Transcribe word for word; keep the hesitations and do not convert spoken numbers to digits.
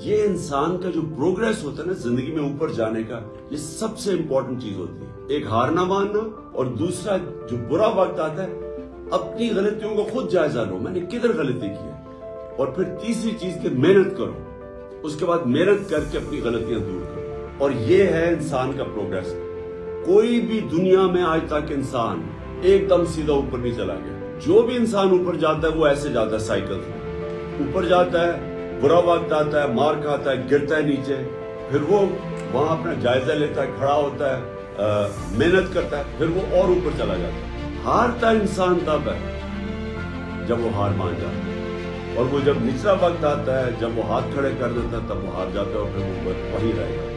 ये इंसान का जो प्रोग्रेस होता है ना जिंदगी में ऊपर जाने का, ये सबसे इंपॉर्टेंट चीज होती है। एक हार ना मानना, और दूसरा जो बुरा वक्त आता है अपनी गलतियों को खुद जायजा लो, मैंने किधर गलती की है, और फिर तीसरी चीज की मेहनत करो, उसके बाद मेहनत करके अपनी गलतियां दूर करो। और ये है इंसान का प्रोग्रेस। कोई भी दुनिया में आज तक इंसान एकदम सीधा ऊपर नहीं चला गया। जो भी इंसान ऊपर जाता है वो ऐसे जाता है, साइकिल में ऊपर जाता है, बुरा वक्त आता है, मार खाता है, गिरता है नीचे, फिर वो वहां अपना जायजा लेता है, खड़ा होता है, मेहनत करता है, फिर वो और ऊपर चला जाता है। हारता इंसान तब है जब वो हार मान जाता है, और वो जब निचला वक्त आता है, जब वो हाथ खड़े कर देता है, तब वो हार जाता है और फिर वो वहीं रहेगा।